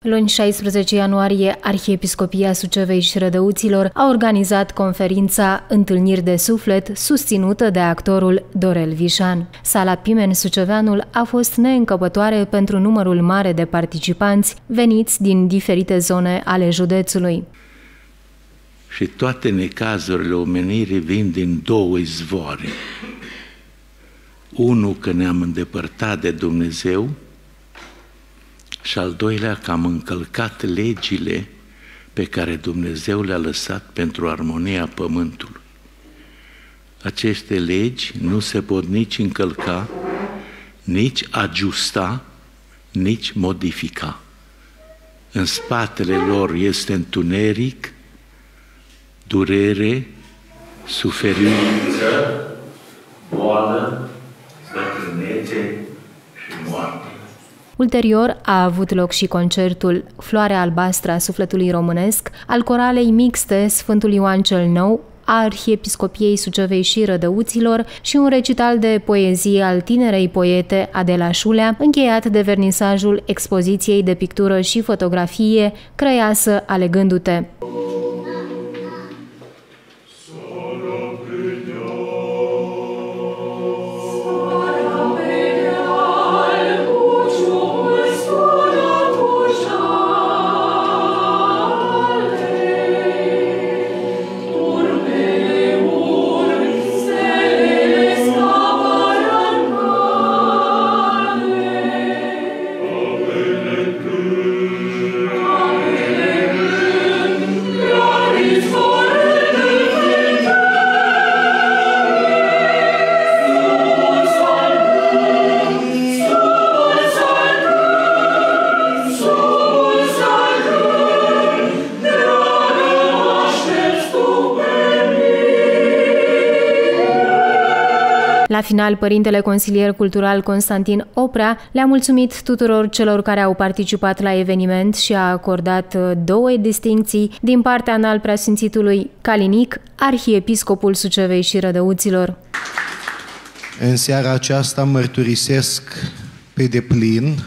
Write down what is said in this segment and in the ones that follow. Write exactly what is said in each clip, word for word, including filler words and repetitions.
Luni șaisprezece ianuarie, Arhiepiscopia Sucevei și Rădăuților a organizat conferința Întâlniri de Suflet, susținută de actorul Dorel Vișan. Sala Pimen Suceveanul a fost neîncăpătoare pentru numărul mare de participanți veniți din diferite zone ale județului. Și toate necazurile omenirii vin din două izvoare. Unul, că ne-am îndepărtat de Dumnezeu, și al doilea, că am încălcat legile pe care Dumnezeu le-a lăsat pentru armonia pământului. Aceste legi nu se pot nici încălca, nici ajusta, nici modifica. În spatele lor este întuneric, durere, suferință, boală, bătrânețe și moarte. Ulterior a avut loc și concertul Floarea albastră a sufletului românesc al coralei mixte Sfântul Ioan cel Nou a Arhiepiscopiei Sucevei și Rădăuților și un recital de poezie al tinerei poete Adela Șulea, încheiat de vernisajul expoziției de pictură și fotografie Crăiasă alegându-te. La final, părintele consilier cultural Constantin Oprea le-a mulțumit tuturor celor care au participat la eveniment și a acordat două distincții din partea înalt preasfințitului Calinic, arhiepiscopul Sucevei și Rădăuților. În seara aceasta mărturisesc pe deplin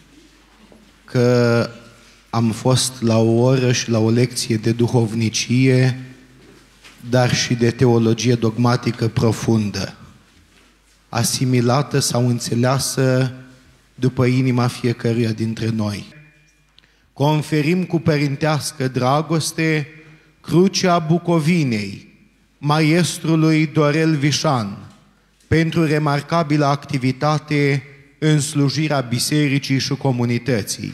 că am fost la o oră și la o lecție de duhovnicie, dar și de teologie dogmatică profundă, asimilată sau înțeleasă după inima fiecăruia dintre noi. Conferim cu părintească dragoste Crucea Bucovinei, maestrului Dorel Vișan, pentru remarcabila activitate în slujirea bisericii și comunității.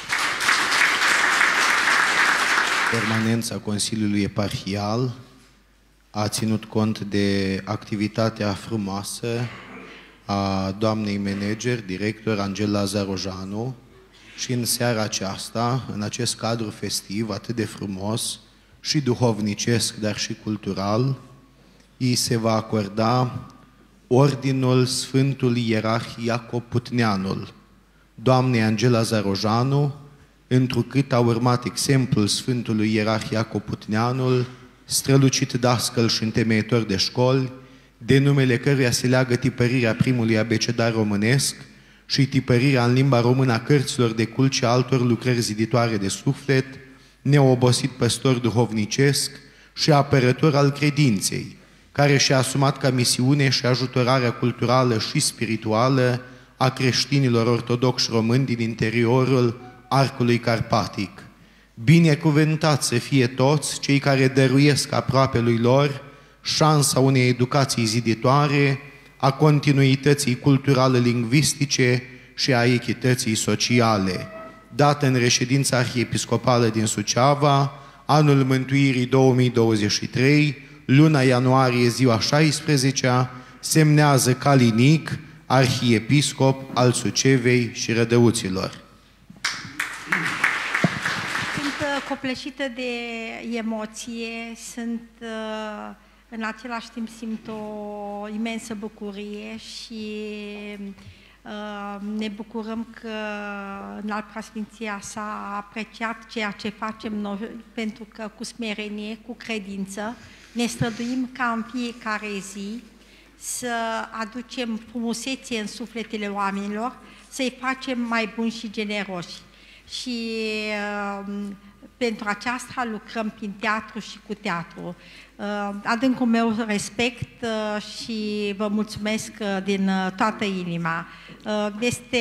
Permanența Consiliului Eparhial a ținut cont de activitatea frumoasă a doamnei manager, director Angela Zarojanu, și în seara aceasta, în acest cadru festiv atât de frumos și duhovnicesc, dar și cultural, îi se va acorda Ordinul Sfântului Ierarh Iacob Putneanul, doamnei Angela Zarojanu, întrucât a urmat exemplul Sfântului Ierarh Iacob Putneanul, strălucit dascăl și întemeitor de școli, de numele căruia se leagă tipărirea primului abecedar românesc și tipărirea în limba română a cărților de cult și altor lucrări ziditoare de suflet, neobosit păstor duhovnicesc și apărător al credinței, care și-a asumat ca misiune și ajutorarea culturală și spirituală a creștinilor ortodoxi români din interiorul arcului carpatic. Binecuvântați să fie toți cei care dăruiesc aproapelui lor șansa unei educații ziditoare, a continuității culturale lingvistice și a echității sociale. Dată în reședința arhiepiscopală din Suceava, anul mântuirii două mii douăzeci și trei, luna ianuarie, ziua șaisprezecea, semnează Calinic, arhiepiscop al Sucevei și Rădăuților. Copleșită de emoție, sunt, în același timp simt o imensă bucurie și ne bucurăm că Înalt Preasfinția s-a apreciat ceea ce facem noi, pentru că cu smerenie, cu credință, ne străduim ca în fiecare zi să aducem frumusețe în sufletele oamenilor, să-i facem mai buni și generoși. și pentru aceasta lucrăm prin teatru și cu teatru. Adâncul meu respect și vă mulțumesc din toată inima. Este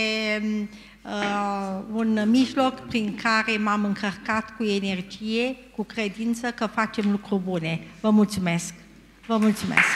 un mijloc prin care m-am încărcat cu energie, cu credință că facem lucruri bune. Vă mulțumesc! Vă mulțumesc!